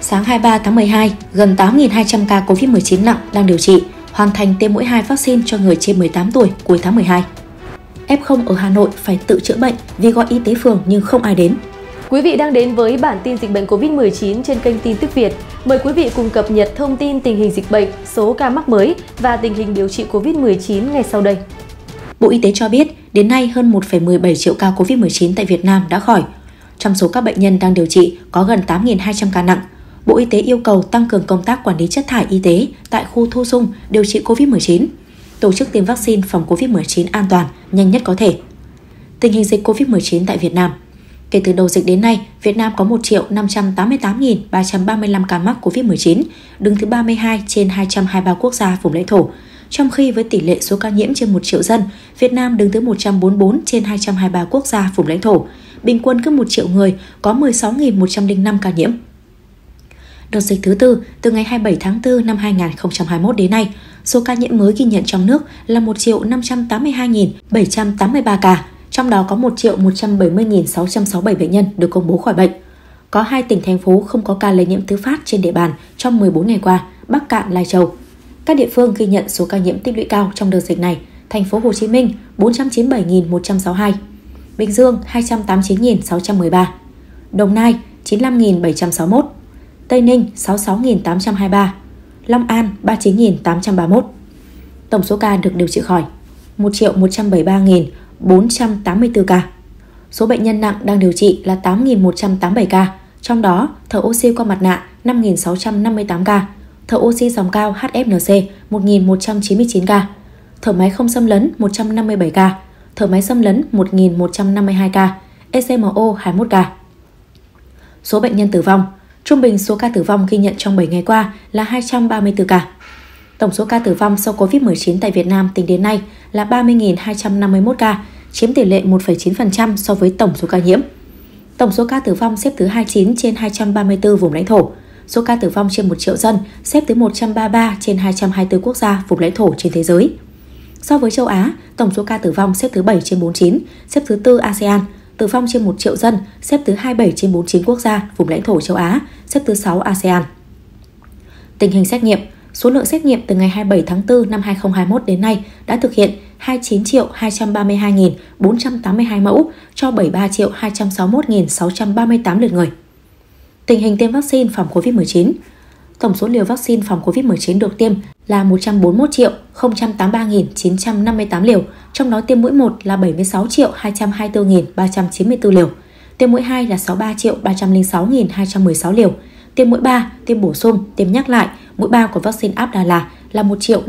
Sáng 23 tháng 12, gần 8.200 ca COVID-19 nặng đang điều trị, hoàn thành tiêm mũi 2 vaccine cho người trên 18 tuổi cuối tháng 12. F0 ở Hà Nội phải tự chữa bệnh vì gọi y tế phường nhưng không ai đến. Quý vị đang đến với bản tin dịch bệnh COVID-19 trên kênh Tin tức Việt. Mời quý vị cùng cập nhật thông tin tình hình dịch bệnh, số ca mắc mới và tình hình điều trị COVID-19 ngay sau đây. Bộ Y tế cho biết, đến nay hơn 1,17 triệu ca COVID-19 tại Việt Nam đã khỏi. Trong số các bệnh nhân đang điều trị có gần 8.200 ca nặng. Bộ Y tế yêu cầu tăng cường công tác quản lý chất thải y tế tại khu thu dung điều trị COVID-19, tổ chức tiêm vaccine phòng COVID-19 an toàn, nhanh nhất có thể. Tình hình dịch COVID-19 tại Việt Nam. Kể từ đầu dịch đến nay, Việt Nam có 1.588.335 ca mắc COVID-19, đứng thứ 32 trên 223 quốc gia vùng lãnh thổ. Trong khi với tỷ lệ số ca nhiễm trên 1 triệu dân, Việt Nam đứng thứ 144 trên 223 quốc gia vùng lãnh thổ. Bình quân cứ 1 triệu người có 16.105 ca nhiễm. Đợt dịch thứ tư, từ ngày 27 tháng 4 năm 2021 đến nay, số ca nhiễm mới ghi nhận trong nước là 1.582.783 ca, trong đó có 1.170.667 bệnh nhân được công bố khỏi bệnh. Có 2 tỉnh, thành phố không có ca lây nhiễm thứ phát trên địa bàn trong 14 ngày qua, Bắc Kạn, Lai Châu. Các địa phương ghi nhận số ca nhiễm tích lũy cao trong đợt dịch này: Thành phố Hồ Chí Minh 497.162, Bình Dương 289.613, Đồng Nai 95.761, Tây Ninh 66.823, Long An 39.831. Tổng số ca được điều trị khỏi 1.173.484 ca. Số bệnh nhân nặng đang điều trị là 8.187 ca, trong đó thở oxy qua mặt nạ 5.658 ca, thở oxy dòng cao HFNC 1.199 ca, thở máy không xâm lấn 157 ca, thở máy xâm lấn 1.152 ca, ECMO 21 ca. Số bệnh nhân tử vong. Trung bình số ca tử vong ghi nhận trong 7 ngày qua là 234 ca. Tổng số ca tử vong sau COVID-19 tại Việt Nam tính đến nay là 30.251 ca, chiếm tỷ lệ 1,9% so với tổng số ca nhiễm. Tổng số ca tử vong xếp thứ 29 trên 234 vùng lãnh thổ. Số ca tử vong trên 1 triệu dân xếp thứ 133 trên 224 quốc gia vùng lãnh thổ trên thế giới. So với châu Á, tổng số ca tử vong xếp thứ 7 trên 49, xếp thứ 4 ASEAN. Tử vong trên 1 triệu dân xếp thứ 27 trên 49 quốc gia vùng lãnh thổ châu Á, xếp thứ 6 ASEAN. Tình hình xét nghiệm. Số lượng xét nghiệm từ ngày 27 tháng 4 năm 2021 đến nay đã thực hiện 29.232.482 mẫu cho 73.261.638 lượt người. Tình hình tiêm vaccine phòng COVID-19. Tổng số liều vaccine phòng COVID-19 được tiêm là 141.083.958 liều, trong đó tiêm mũi 1 là 76.224.394 liều, tiêm mũi 2 là 63.306.216 liều, tiêm mũi 3, tiêm bổ sung, tiêm nhắc lại, mũi 3 của vaccine Abdala là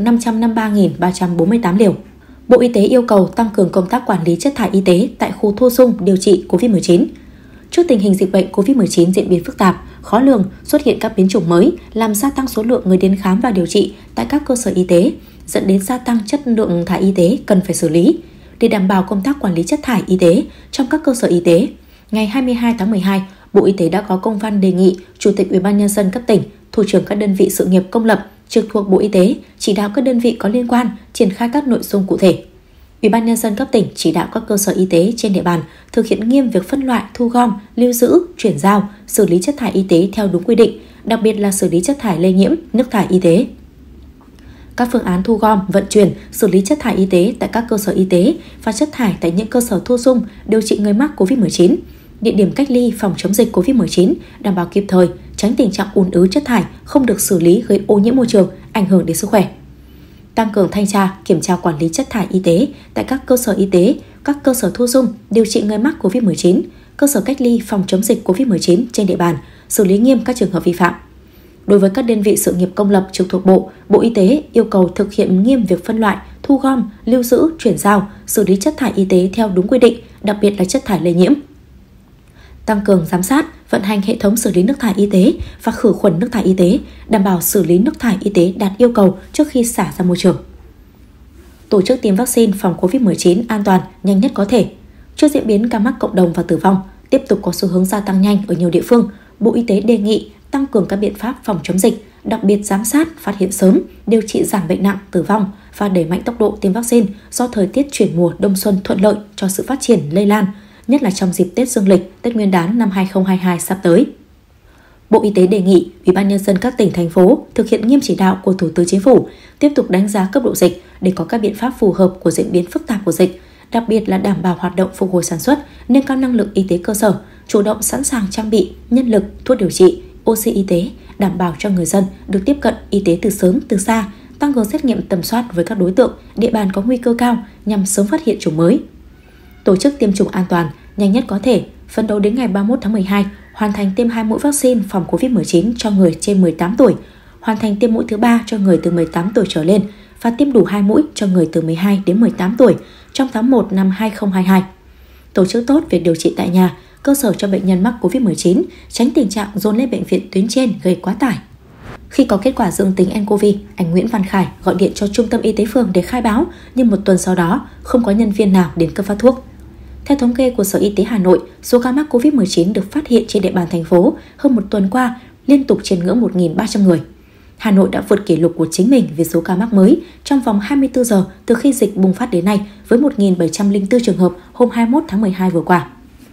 1.553.348 liều. Bộ Y tế yêu cầu tăng cường công tác quản lý chất thải y tế tại khu thu dung điều trị COVID-19. Trước tình hình dịch bệnh COVID-19 diễn biến phức tạp, khó lường, xuất hiện các biến chủng mới làm gia tăng số lượng người đến khám và điều trị tại các cơ sở y tế, dẫn đến gia tăng chất lượng thải y tế cần phải xử lý. Để đảm bảo công tác quản lý chất thải y tế trong các cơ sở y tế, ngày 22 tháng 12, Bộ Y tế đã có công văn đề nghị Chủ tịch UBND cấp tỉnh, thủ trưởng các đơn vị sự nghiệp công lập trực thuộc Bộ Y tế chỉ đạo các đơn vị có liên quan triển khai các nội dung cụ thể. UBND cấp tỉnh chỉ đạo các cơ sở y tế trên địa bàn thực hiện nghiêm việc phân loại, thu gom, lưu giữ, chuyển giao, xử lý chất thải y tế theo đúng quy định, đặc biệt là xử lý chất thải lây nhiễm, nước thải y tế. Các phương án thu gom, vận chuyển, xử lý chất thải y tế tại các cơ sở y tế và chất thải tại những cơ sở thu dung điều trị người mắc COVID-19, địa điểm cách ly phòng chống dịch COVID-19 đảm bảo kịp thời, tránh tình trạng ùn ứ chất thải không được xử lý gây ô nhiễm môi trường, ảnh hưởng đến sức khỏe. Tăng cường thanh tra, kiểm tra quản lý chất thải y tế tại các cơ sở y tế, các cơ sở thu dung điều trị người mắc COVID-19, cơ sở cách ly phòng chống dịch COVID-19 trên địa bàn, xử lý nghiêm các trường hợp vi phạm. Đối với các đơn vị sự nghiệp công lập trực thuộc Bộ, Bộ Y tế yêu cầu thực hiện nghiêm việc phân loại, thu gom, lưu giữ, chuyển giao, xử lý chất thải y tế theo đúng quy định, đặc biệt là chất thải lây nhiễm. Tăng cường giám sát, vận hành hệ thống xử lý nước thải y tế và khử khuẩn nước thải y tế, đảm bảo xử lý nước thải y tế đạt yêu cầu trước khi xả ra môi trường. Tổ chức tiêm vaccine phòng COVID-19 an toàn, nhanh nhất có thể. Trước diễn biến ca mắc cộng đồng và tử vong tiếp tục có xu hướng gia tăng nhanh ở nhiều địa phương, Bộ Y tế đề nghị tăng cường các biện pháp phòng chống dịch, đặc biệt giám sát, phát hiện sớm, điều trị giảm bệnh nặng, tử vong và đẩy mạnh tốc độ tiêm vaccine do thời tiết chuyển mùa đông xuân thuận lợi cho sự phát triển lây lan, nhất là trong dịp Tết Dương lịch, Tết Nguyên đán năm 2022 sắp tới. Bộ Y tế đề nghị Ủy ban Nhân dân các tỉnh, thành phố thực hiện nghiêm chỉ đạo của Thủ tướng Chính phủ, tiếp tục đánh giá cấp độ dịch để có các biện pháp phù hợp của diễn biến phức tạp của dịch, đặc biệt là đảm bảo hoạt động phục hồi sản xuất, nâng cao năng lực y tế cơ sở, chủ động sẵn sàng trang bị nhân lực, thuốc điều trị, oxy y tế, đảm bảo cho người dân được tiếp cận y tế từ sớm từ xa, tăng cường xét nghiệm tầm soát với các đối tượng, địa bàn có nguy cơ cao nhằm sớm phát hiện chủng mới. Tổ chức tiêm chủng an toàn, nhanh nhất có thể, phấn đấu đến ngày 31 tháng 12 hoàn thành tiêm 2 mũi vaccine phòng Covid-19 cho người trên 18 tuổi, hoàn thành tiêm mũi thứ 3 cho người từ 18 tuổi trở lên và tiêm đủ 2 mũi cho người từ 12 đến 18 tuổi trong tháng 1 năm 2022. Tổ chức tốt việc điều trị tại nhà, cơ sở cho bệnh nhân mắc Covid-19, tránh tình trạng dồn lên bệnh viện tuyến trên gây quá tải. Khi có kết quả dương tính nCoV, anh Nguyễn Văn Khải gọi điện cho Trung tâm Y tế phường để khai báo, nhưng một tuần sau đó không có nhân viên nào đến cấp phát thuốc. Theo thống kê của Sở Y tế Hà Nội, số ca mắc Covid-19 được phát hiện trên địa bàn thành phố hơn một tuần qua liên tục trên ngưỡng 1.300 người. Hà Nội đã vượt kỷ lục của chính mình về số ca mắc mới trong vòng 24 giờ từ khi dịch bùng phát đến nay với 1.704 trường hợp hôm 21 tháng 12 vừa qua.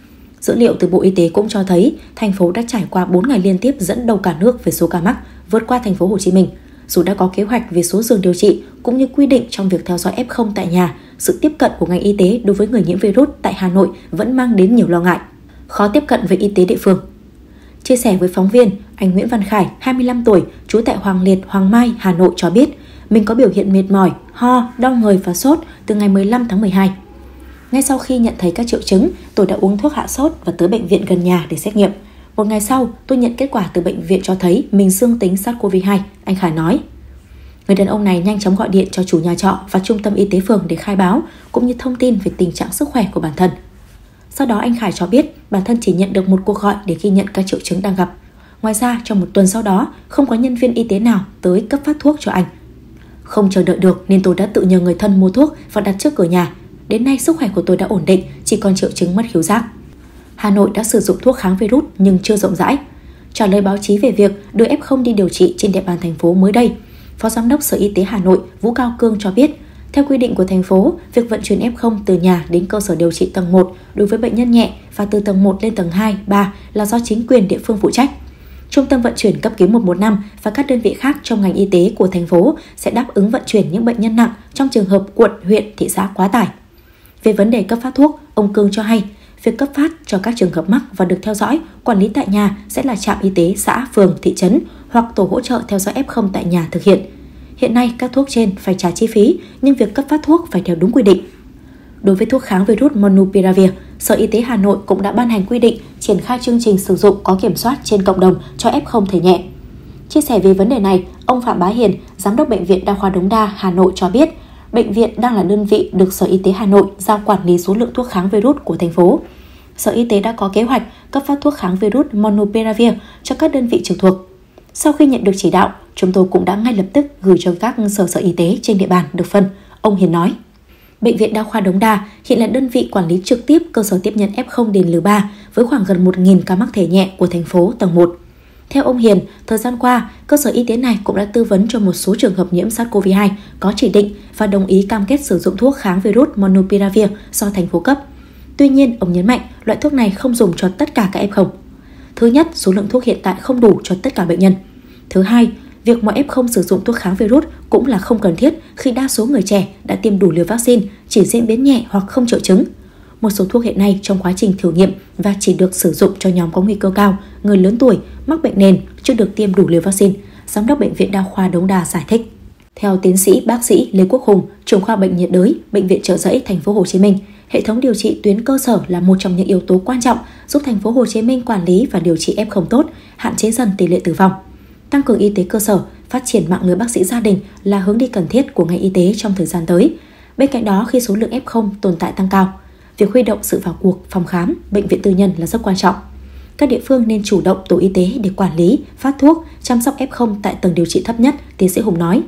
Dữ liệu từ Bộ Y tế cũng cho thấy thành phố đã trải qua 4 ngày liên tiếp dẫn đầu cả nước về số ca mắc, vượt qua thành phố Hồ Chí Minh. Dù đã có kế hoạch về số giường điều trị cũng như quy định trong việc theo dõi F0 tại nhà, sự tiếp cận của ngành y tế đối với người nhiễm virus tại Hà Nội vẫn mang đến nhiều lo ngại. Khó tiếp cận với y tế địa phương. Chia sẻ với phóng viên, anh Nguyễn Văn Khải, 25 tuổi, trú tại Hoàng Liệt, Hoàng Mai, Hà Nội cho biết mình có biểu hiện mệt mỏi, ho, đau người và sốt từ ngày 15 tháng 12. Ngay sau khi nhận thấy các triệu chứng, tôi đã uống thuốc hạ sốt và tới bệnh viện gần nhà để xét nghiệm. Một ngày sau, tôi nhận kết quả từ bệnh viện cho thấy mình dương tính SARS-CoV-2, anh Khải nói. Người đàn ông này nhanh chóng gọi điện cho chủ nhà trọ và trung tâm y tế phường để khai báo, cũng như thông tin về tình trạng sức khỏe của bản thân. Sau đó anh Khải cho biết bản thân chỉ nhận được một cuộc gọi để ghi nhận các triệu chứng đang gặp. Ngoài ra, trong một tuần sau đó, không có nhân viên y tế nào tới cấp phát thuốc cho anh. Không chờ đợi được nên tôi đã tự nhờ người thân mua thuốc và đặt trước cửa nhà. Đến nay sức khỏe của tôi đã ổn định, chỉ còn triệu chứng mất khứu giác. Hà Nội đã sử dụng thuốc kháng virus nhưng chưa rộng rãi. Trả lời báo chí về việc đưa F0 đi điều trị trên địa bàn thành phố mới đây, Phó Giám đốc Sở Y tế Hà Nội Vũ Cao Cương cho biết, theo quy định của thành phố, việc vận chuyển F0 từ nhà đến cơ sở điều trị tầng 1 đối với bệnh nhân nhẹ và từ tầng 1 lên tầng 2, 3 là do chính quyền địa phương phụ trách. Trung tâm vận chuyển cấp cứu 115 và các đơn vị khác trong ngành y tế của thành phố sẽ đáp ứng vận chuyển những bệnh nhân nặng trong trường hợp quận, huyện, thị xã quá tải. Về vấn đề cấp phát thuốc, ông Cương cho hay, việc cấp phát cho các trường hợp mắc và được theo dõi, quản lý tại nhà sẽ là trạm y tế xã, phường, thị trấn hoặc tổ hỗ trợ theo dõi F0 tại nhà thực hiện. Hiện nay, các thuốc trên phải trả chi phí, nhưng việc cấp phát thuốc phải theo đúng quy định. Đối với thuốc kháng virus Molnupiravir, Sở Y tế Hà Nội cũng đã ban hành quy định triển khai chương trình sử dụng có kiểm soát trên cộng đồng cho F0 thể nhẹ. Chia sẻ về vấn đề này, ông Phạm Bá Hiền, Giám đốc Bệnh viện Đa khoa Đống Đa, Hà Nội cho biết, bệnh viện đang là đơn vị được Sở Y tế Hà Nội giao quản lý số lượng thuốc kháng virus của thành phố. Sở Y tế đã có kế hoạch cấp phát thuốc kháng virus Molnupiravir cho các đơn vị trực thuộc. Sau khi nhận được chỉ đạo, chúng tôi cũng đã ngay lập tức gửi cho các sở y tế trên địa bàn được phân, ông Hiền nói. Bệnh viện Đa khoa Đống Đa hiện là đơn vị quản lý trực tiếp cơ sở tiếp nhận F0 đền Lừ 3 với khoảng gần 1.000 ca mắc thể nhẹ của thành phố tầng 1. Theo ông Hiền, thời gian qua, cơ sở y tế này cũng đã tư vấn cho một số trường hợp nhiễm SARS-CoV-2 có chỉ định và đồng ý cam kết sử dụng thuốc kháng virus Molnupiravir do thành phố cấp. Tuy nhiên, ông nhấn mạnh loại thuốc này không dùng cho tất cả các F0. Thứ nhất, số lượng thuốc hiện tại không đủ cho tất cả bệnh nhân. Thứ hai, việc mọi F0 sử dụng thuốc kháng virus cũng là không cần thiết khi đa số người trẻ đã tiêm đủ liều vaccine, chỉ diễn biến nhẹ hoặc không triệu chứng. Một số thuốc hiện nay trong quá trình thử nghiệm và chỉ được sử dụng cho nhóm có nguy cơ cao, người lớn tuổi, mắc bệnh nền, chưa được tiêm đủ liều vaccine, Giám đốc Bệnh viện Đa khoa Đống Đa giải thích. Theo tiến sĩ bác sĩ Lê Quốc Hùng, trưởng khoa bệnh nhiệt đới, Bệnh viện Chợ Giấy, thành phố Hồ Chí Minh, hệ thống điều trị tuyến cơ sở là một trong những yếu tố quan trọng giúp thành phố Hồ Chí Minh quản lý và điều trị F0 tốt, hạn chế dần tỷ lệ tử vong. Tăng cường y tế cơ sở, phát triển mạng lưới bác sĩ gia đình là hướng đi cần thiết của ngành y tế trong thời gian tới. Bên cạnh đó, khi số lượng F0 tồn tại tăng cao, việc huy động sự vào cuộc phòng khám, bệnh viện tư nhân là rất quan trọng. Các địa phương nên chủ động tổ y tế để quản lý, phát thuốc, chăm sóc F0 tại tầng điều trị thấp nhất, tiến sĩ Hùng nói.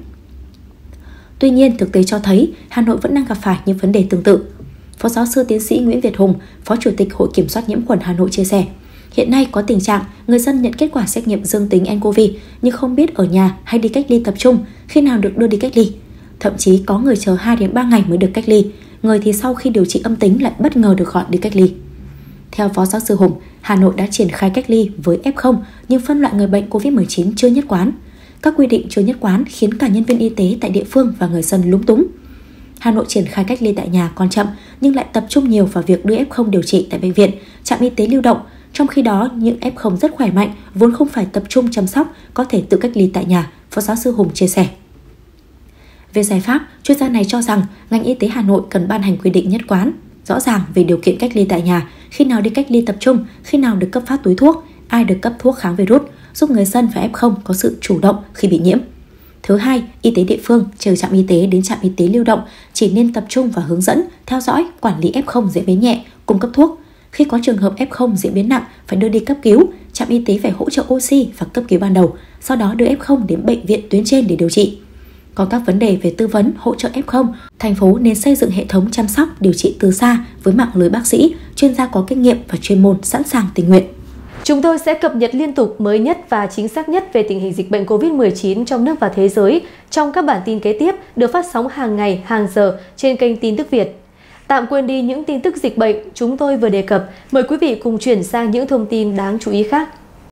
Tuy nhiên, thực tế cho thấy Hà Nội vẫn đang gặp phải những vấn đề tương tự. Phó giáo sư tiến sĩ Nguyễn Việt Hùng, Phó Chủ tịch Hội Kiểm soát Nhiễm khuẩn Hà Nội chia sẻ, hiện nay có tình trạng người dân nhận kết quả xét nghiệm dương tính nCoV nhưng không biết ở nhà hay đi cách ly tập trung khi nào được đưa đi cách ly. Thậm chí có người chờ 2 đến 3 ngày mới được cách ly, người thì sau khi điều trị âm tính lại bất ngờ được gọi đi cách ly. Theo Phó giáo sư Hùng, Hà Nội đã triển khai cách ly với F0 nhưng phân loại người bệnh COVID-19 chưa nhất quán. Các quy định chưa nhất quán khiến cả nhân viên y tế tại địa phương và người dân lúng túng. Hà Nội triển khai cách ly tại nhà còn chậm nhưng lại tập trung nhiều vào việc đưa F0 điều trị tại bệnh viện, trạm y tế lưu động. Trong khi đó, những F0 rất khỏe mạnh, vốn không phải tập trung chăm sóc, có thể tự cách ly tại nhà, Phó giáo sư Hùng chia sẻ. Về giải pháp, chuyên gia này cho rằng ngành y tế Hà Nội cần ban hành quy định nhất quán, rõ ràng về điều kiện cách ly tại nhà, khi nào đi cách ly tập trung, khi nào được cấp phát túi thuốc, ai được cấp thuốc kháng virus, giúp người dân và F0 có sự chủ động khi bị nhiễm. Thứ hai, y tế địa phương trừ trạm y tế đến trạm y tế lưu động chỉ nên tập trung vào hướng dẫn, theo dõi, quản lý F0 diễn biến nhẹ, cung cấp thuốc. Khi có trường hợp F0 diễn biến nặng phải đưa đi cấp cứu, trạm y tế phải hỗ trợ oxy và cấp cứu ban đầu, sau đó đưa F0 đến bệnh viện tuyến trên để điều trị. Còn các vấn đề về tư vấn, hỗ trợ F0, thành phố nên xây dựng hệ thống chăm sóc, điều trị từ xa với mạng lưới bác sĩ, chuyên gia có kinh nghiệm và chuyên môn sẵn sàng tình nguyện. Chúng tôi sẽ cập nhật liên tục mới nhất và chính xác nhất về tình hình dịch bệnh COVID-19 trong nước và thế giới trong các bản tin kế tiếp được phát sóng hàng ngày, hàng giờ trên kênh Tin tức Việt. Tạm quên đi những tin tức dịch bệnh chúng tôi vừa đề cập, mời quý vị cùng chuyển sang những thông tin đáng chú ý khác.